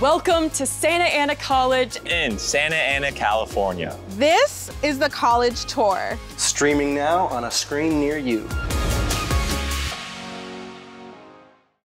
Welcome to Santa Ana College in Santa Ana, California. This is the college tour. Streaming now on a screen near you.